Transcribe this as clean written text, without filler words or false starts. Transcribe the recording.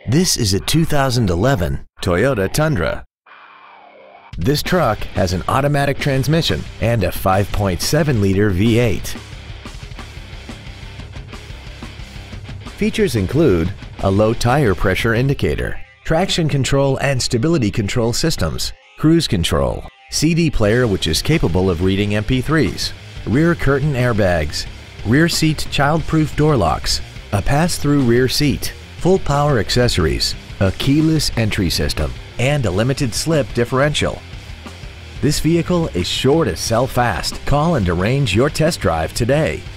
This is a 2011 Toyota Tundra. This truck has an automatic transmission and a 5.7-liter V8. Features include a low tire pressure indicator, traction control and stability control systems, cruise control, CD player which is capable of reading MP3s, rear curtain airbags, rear seat child-proof door locks, a pass-through rear seat, full power accessories, a keyless entry system, and a limited slip differential. This vehicle is sure to sell fast. Call and arrange your test drive today.